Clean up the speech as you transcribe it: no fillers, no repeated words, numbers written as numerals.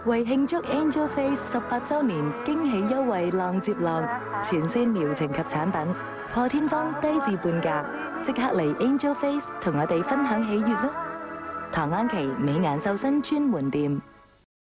為慶祝 Angel Face 18週年驚喜優惠浪接浪，全線療程及產品破天荒低至半價，即刻嚟 Angel Face 同我哋分享喜悅啦！唐安琪美顏瘦身專門店。